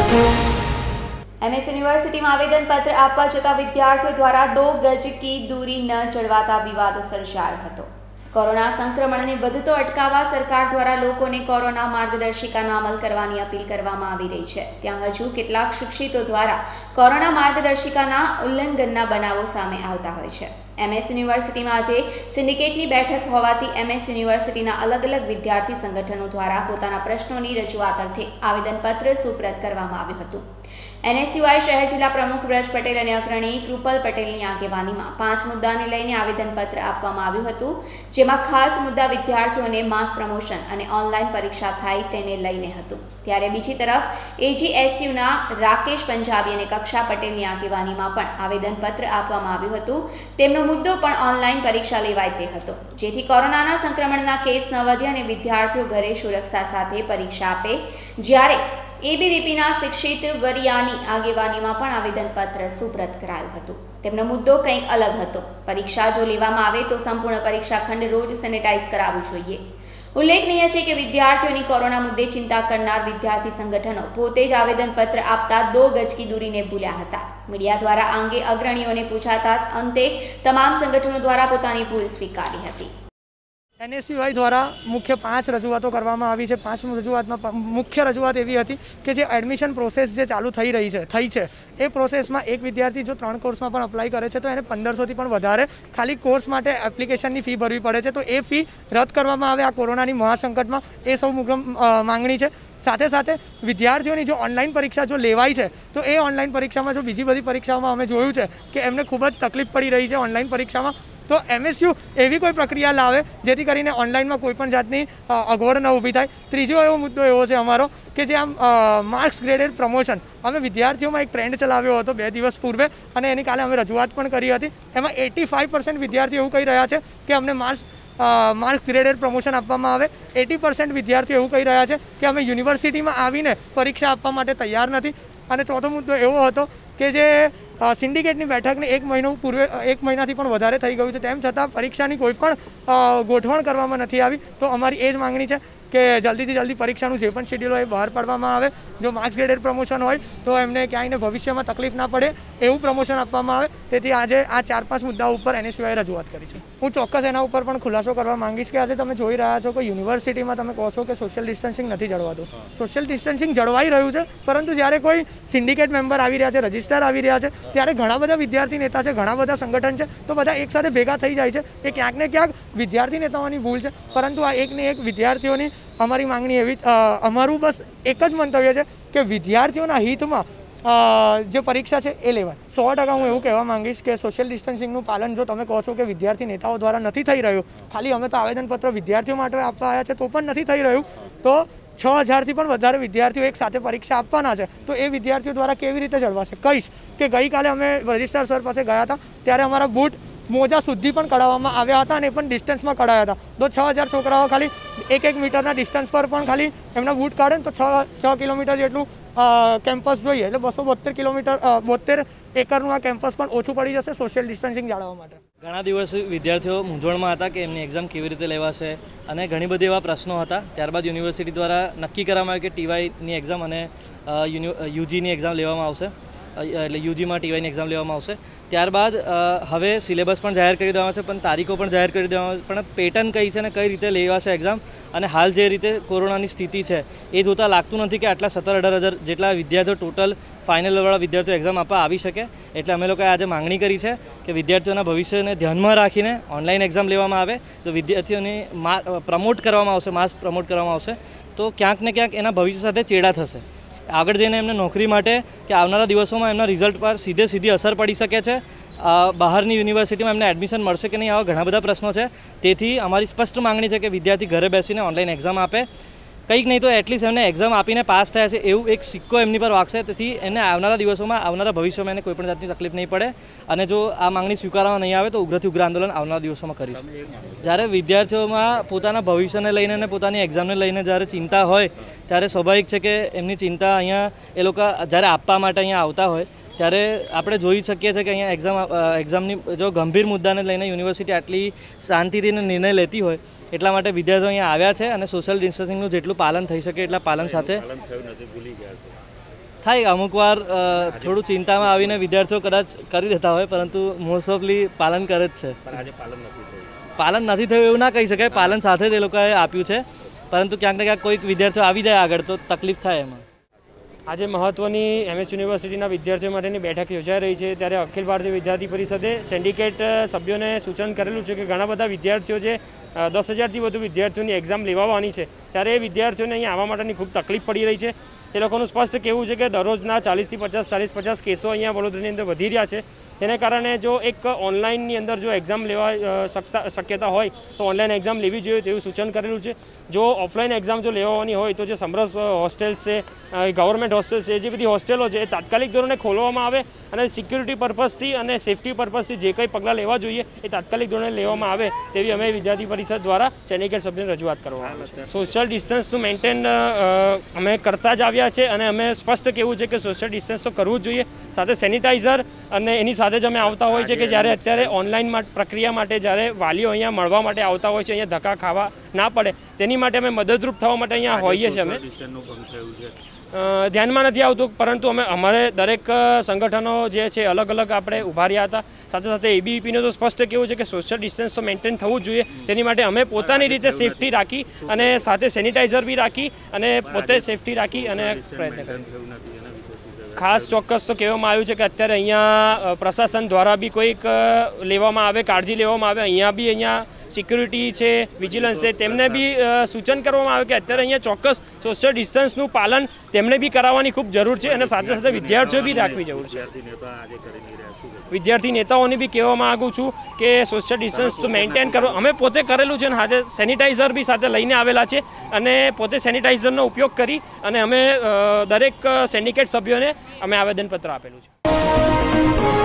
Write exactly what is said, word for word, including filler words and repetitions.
MS university में आवेदन पत्र आपवा जता विद्यार्थियों द्वारा दो गज की दूरी न जळवाता विवाद सर्जायो हतो। कोरोना संक्रमण ने વધતો અટકાવવા સરકાર દ્વારા લોકોને કોરોના માર્ગદર્શિકાનો અમલ કરવાની અપીલ કરવામાં આવી રહી છે। ત્યાં હજુ કેટલાક શિક્ષિતો દ્વારા કોરોના માર્ગદર્શિકાના ઉલ્લંઘનના બનાવો સામે આવતા હોય છે। एमएस यूनिवर्सिटी में आज सिंडिकेटनी बैठक होवाथी एमएस यूनिवर्सिटीना अलग अलग विद्यार्थी संगठनों द्वारा पोताना प्रश्नोनी रजूआत अर्थे आवेदनपत्र सुप्रत करवामां आव्युं हतुं। एनएसयूआई शहर जिला प्रमुख व्रज पटेल और अग्रणी कृपल पटेलनी आगेवानीमां पांच मुद्दाने लईने आवेदनपत्र आपवामां आव्युं हतुं, जेमां खास मुद्दा विद्यार्थीओने मास प्रमोशन और ऑनलाइन परीक्षा थाय तेने लईने हतुं। त्यारे बीजी तरफ एजीएसयूना राकेश पंजाबी और कक्षा पटेलनी आगेवानीमां पण आवेदनपत्र आपवामां आव्युं हतुं। तेमनो मुद्दो पण ऑनलाइन परीक्षा लेवाय ते हतो, जेथी कोरोनाना संक्रमणना केस न वधे अने विद्यार्थीओ घरे सुरक्षा साथे परीक्षा आपे। ज्यारे एबीवीपीना शिक्षित वरियानी आगेवानीमां पण आवेदनपत्र सुप्रत करायुं हतुं। तेमनो मुद्दो कंईक अलग हतो। परीक्षा जो लेवामां आवे तो संपूर्ण परीक्षा खंड रोज सेनेटाइज करावुं जोईए। उल्लेखनीय है कि विद्यार्थियों कोरोना मुद्दे चिंता करनार विद्यार्थी संगठनों पोते ज आवेदनपत्र आपता दो गज की दूरी ने भूल्या हता। मीडिया द्वारा आ अंगे अग्रणीओं ने पूछाता अंते तमाम संगठनों द्वारा पोतानी भूल स्वीकारी हती। एनएसयूआई द्वारा मुख्य पांच रजूआतों करवामां आवी छे। पांच रजूआत में मुख्य रजूआत एवी हती कि जे एडमिशन प्रोसेस जे चालू थई रही है थई छे ए प्रोसेस में एक विद्यार्थी जो त्रण कोर्स में पण अप्लाय करे छे तो एने पंदरसो थी पण वधारे खाली कोर्स माटे एप्लिकेशननी फी भरवी पड़े छे, तो ए फी रद्द करवामां आवे। आ कोरोनानी महासंकट में ए सौ मुख्य मांगणी छे। साथे साथे विद्यार्थीओनी जो ऑनलाइन परीक्षा जो लेवाई है तो ए ऑनलाइन परीक्षा में जो बीजी बधी परीक्षाओं में अमे जोयुं छे कि एमने खूब ज तकलीफ पड़ी रही है ऑनलाइन परीक्षा में, तो एमएसयू एवी कोई प्रक्रिया लावे जेथी करीने ऑनलाइन में कोईपण जातनी अगवड न ऊभी थाय। त्रीजो एवो मुद्दो एवो छे अमारो कि जे आम मार्क्स ग्रेडेड प्रमोशन अमे विद्यार्थीओं में एक ट्रेंड चलाव्यो हतो बे दिवस पूर्वे अने एनी काले अमे रजूआत पण करी हती। एमां एटी फाइव परसेंट विद्यार्थी एवुं कही रह्या छे कि अमने मार्क्स मार्क्स ग्रेडेड प्रमोशन आपवामां आवे। एटी परसेंट विद्यार्थी एवुं कही रह्या छे कि अमे यूनिवर्सिटी में आवीने परीक्षा आपवा माटे तैयार नथी। अने चौथो मुद्दो एवो हतो कि जे सिंडिकेटनी बैठक ने एक महीनो पूर्वे एक महीनाथी पण वधारे थई गयुं छे, तेम छतां परीक्षानी कोईपण गोठवण करवामां नथी आवी। तो अमारी ए ज मांगणी छे कि जल्दी थी जल्दी परीक्षानुं जे पण शेड्यूल होय बहार पाडवामां आवे। जो मार्क्स ग्रेडेड प्रमोशन होय तो एमने क्यांय भविष्य में तकलीफ ना पड़े एवं प्रमोशन आपवामां आवे। तेथी आजे आ चार पांच मुद्दा पर एनएसयूआई रजूआत करी छे। हूँ चोक्कस एना उपर पण खुलासो करवा मांगीश कि आज तमे जोई रह्या छो कि यूनिवर्सिटी में तमे कहो छो कि सोशियल डिस्टन्सिंग नथी जळवातुं। सोशियल डिस्टन्सिंग जळवाई रह्युं छे, परंतु ज्यारे कोई सिंडिकेट मेम्बर आवी रह्या छे, रजिस्ट्रार आवी रह्या छे, त्यारे घणा बधा विद्यार्थी नेता छे, घणा बधा संगठन छे, तो बधा एक साथे भेगा थई जाय छे। ए क्यांक ने क्यांक विद्यार्थी नेताओनी भूल छे, परंतु आ एक ने एक विद्यार्थीओनी अमारी मांगणी एवी अमारू बस एक ज मंतव्य है कि विद्यार्थीओना हित में जो परीक्षा है ए लेवाय। सौ टका हूँ एवं कहवा मांगीश कि सोशियल डिस्टन्सिंगનું पालन जो તમે કહો છો કે विद्यार्थी नेताओं द्वारा नहीं थई रह्युं, खाली अमे तो आवेदनपत्र विद्यार्थीओ माटे आपवा आव्या छे तो पण नहीं थई रह्युं, तो छ हज़ार थी पण वधारे विद्यार्थीओ एक साथे परीक्षा आपवाना छे, तो ए विद्यार्थीओ द्वारा केवी रीते जळवाशे। कहीश कि गई काले अमे रजिस्ट्रार सर पासे गया था त्यारे अमारा बूट मोजा सुधी पण कढाववामां आव्या हता अने पण डिस्टन्स में कढाया था। तो छ हज़ार छोकराओ खाली एक एक मीटरना डिस्टन्स पर पण खाली एमना बूट काढे तो छ छ किलोमीटर जेटलुं केम्पस जोईए એટલે बसो बोतेर किलोमीटर बोतेर एकरનું આ કેમ્પસ પણ ઓછું પડી જશે સોશિયલ ડિસ્ટન્સિંગ જાળવવા માટે। ઘણા દિવસ વિદ્યાર્થીઓ મૂંઝવણમાં હતા કે એમની એક્ઝામ કેવી રીતે લેવાશે અને ઘણી બધી એવા પ્રશ્નો હતા। ત્યારબાદ યુનિવર્સિટી દ્વારા નક્કી કરવામાં આવ્યું કે ટીવાયની એક્ઝામ અને યુજીની એક્ઝામ લેવામાં આવશે, એટલે યુજીમાં ટીવાયની એક્ઝામ લેવામાં આવશે। ત્યારબાદ હવે સિલેબસ પણ જાહેર કરી દેવામાં છે, પણ તારીખો પણ જાહેર કરી દેવામાં, પણ પેટર્ન કઈ છે અને કઈ રીતે લેવાશે એક્ઝામ અને હાલ જે રીતે કોરોનાની સ્થિતિ છે એ જોતાં લાગતું નથી કે આટલા સત્તર અઢાર હજાર જેટલા વિદ્યાર્થીઓ ટોટલ ફાઇનલવાળા વિદ્યાર્થીઓ એક્ઝામ આપવા આવી શકે। એટલે અમે લોકોએ આજે માંગણી કરી છે કે વિદ્યાર્થીઓના ભવિષ્યને ધ્યાનમાં રાખીને ઓનલાઈન એક્ઝામ લેવામાં આવે તો વિદ્યાર્થીઓને પ્રમોટ કરવામાં આવશે, માસ પ્રમોટ કરવામાં આવશે, તો ક્યાંક ને ક્યાંક એના ભવિષ્ય સાથે ચેડા થશે। આગળ જઈને એમને નોકરી માટે કે આવનારા દિવસોમાં એમના રિઝલ્ટ પર સીધે સીધી અસર પડી શકે છે। બહારની યુનિવર્સિટીમાં એમને એડમિશન મળશે કે નહીં આવા ઘણા બધા પ્રશ્નો છે। તેથી અમારી સ્પષ્ટ માંગણી છે કે વિદ્યાર્થી ઘરે બેસીને ઓનલાઈન એક્ઝામ આપે, કંઈક નહીં તો એટલીસ્ટ એમને એક્ઝામ આપીને પાસ થયા છે એવું એક સિક્કો એમની પર વાગશે। તેથી એને આવનારા દિવસોમાં આવનારા ભવિષ્યમાં એને કોઈપણ જાતની તકલીફ નહીં પડે અને જો આ માંગણી સ્વીકારવામાં નહીં આવે તો ઉગ્રથી ઉગ્ર આંદોલન આવનારા દિવસોમાં કરીશું। જ્યારે વિદ્યાર્થીઓમાં પોતાના ભવિષ્યને લઈને અને પોતાની એક્ઝામને લઈને જ્યારે ચિંતા હોય ત્યારે સ્વાભાવિક છે કે એમની ચિંતા અહીંયા એ લોકો જ્યારે આપવા માટે અહીંયા આવતા હોય ત્યારે આપણે જોઈ શકીએ છીએ કે અહીંયા એક્ઝામ એક્ઝામની જો ગંભીર મુદ્દાને લઈને યુનિવર્સિટી આટલી શાંતિથી નિર્ણય લેતી હોય એટલા માટે વિદ્યાર્થીઓ અહીંયા આવ્યા છે અને સોશિયલ ડિસ્ટન્સિંગનું જેટલું પાલન થઈ શકે એટલા પાલન સાથે થાય અમુક વાર થોડું ચિંતામાં આવીને વિદ્યાર્થીઓ કદાચ કરી દેતા હોય, પરંતુ મોસ્ટ ઓફલી પાલન કરે જ છે. પાલન નથી થયું એવું ના કહી શકાય, પાલન સાથે જ એ લોકોએ આપ્યું છે, પરંતુ ક્યાંક ને ક્યાંક કોઈક વિદ્યાર્થીઓ આવી જાય આગળ તો તકલીફ થાય એમાં. આજે મહત્વની એમએસ યુનિવર્સિટીના વિદ્યાર્થીઓ માટેની બેઠક યોજાઈ રહી છે, ત્યારે અખિલ ભારતીય વિદ્યાર્થી પરિષદે સિન્ડિકેટ સભ્યોને સૂચન કરેલું છે કે ઘણા બધા વિદ્યાર્થીઓ જે દસ હજારથી વધુ વિદ્યાર્થીઓની એક્ઝામ લેવાની છે, ત્યારે એ વિદ્યાર્થીઓને અહીં આવવા માટેની ખૂબ તકલીફ પડી રહી છે. એ લોકોનું સ્પષ્ટ કહેવું છે કે દરરોજના ચાલીસથી પચાસ ચાલીસ પચાસ કેસો અહીંયા વડોદરાની અંદર વધી રહ્યા છે. તેને કારણે જો એક ઓનલાઈનની અંદર જો એક્ઝામ લેવા શકતા શક્યતા હોય તો ઓનલાઈન એક્ઝામ લેવી જોઈએ તેવું સૂચન કરેલું છે. જો ઓફલાઈન એક્ઝામ જો લેવાની હોય તો જે સમરસ હોસ્ટેલ્સ છે, ગવર્મેન્ટ હોસ્ટેલ્સ છે, જે બધી હોસ્ટેલો છે એ તાત્કાલિક ધોરણે ખોલવામાં આવે અને સિક્યુરિટી પર્પઝથી અને સેફટી પર્પઝથી જે કંઈ પગલાં લેવા જોઈએ એ તાત્કાલિક ધોરણે લેવામાં આવે તેવી અમે વિદ્યાર્થી પરિષદ દ્વારા સિન્ડિકેટ સભ્યોને રજૂઆત કરવામાં આવે છે. સોશિયલ ડિસ્ટન્સનું મેન્ટેન અમે કરતા જ આવ્યા છે અને અમે સ્પષ્ટ કહેવું છે કે સોશિયલ ડિસ્ટન્સ તો કરવું જ જોઈએ, સાથે સેનિટાઈઝર અને એની સાથે જ અમે આવતા હોય છે કે જ્યારે અત્યારે ઓનલાઈન પ્રક્રિયા માટે જ્યારે વાલીઓ અહીંયા મળવા માટે આવતા હોય છે, અહીંયા ધક્કા ખાવા ના પડે તેની માટે અમે મદદરૂપ થવા માટે અહીંયા હોઈએ છીએ. અમે ધ્યાનમાં નથી આવતું, પરંતુ અમે અમારે દરેક સંગઠનો જે છે અલગ અલગ આપણે ઉભા રહ્યા હતા. સાથે સાથે એબીવીપીનું તો સ્પષ્ટ કેવું છે કે સોશિયલ ડિસ્ટન્સ તો મેન્ટેન થવું જ જોઈએ, તેની માટે અમે પોતાની રીતે સેફટી રાખી અને સાથે સેનિટાઈઝર બી રાખી અને પોતે સેફટી રાખી અને પ્રયત્ન કર્યો. ખાસ ચોક્કસ તો કહેવામાં આવ્યું છે કે અત્યારે અહીંયા પ્રશાસન દ્વારા બી કોઈક લેવામાં આવે, કાળજી લેવામાં આવે. અહીંયા બી અહીંયા સિક્યુરિટી છે, વિજિલન્સ છે, તેમને બી સૂચન કરવામાં આવે કે અત્યારે અહીંયા ચોક્કસ સોશિયલ ડિસ્ટન્સનું પાલન તેમને બી કરાવવાની ખૂબ જરૂર છે અને સાથે સાથે વિદ્યાર્થીઓ બી રાખવી જરૂર છે. વિદ્યાર્થી નેતાઓને બી કહેવા માગું છું કે સોશિયલ ડિસ્ટન્સ મેન્ટેન કરો. અમે પોતે કરેલું છે અને સાથે સેનિટાઈઝર બી સાથે લઈને આવેલા છે અને પોતે સેનિટાઈઝરનો ઉપયોગ કરી અને અમે દરેક સિન્ડિકેટ સભ્યોને અમે આવેદનપત્ર આપેલું છે.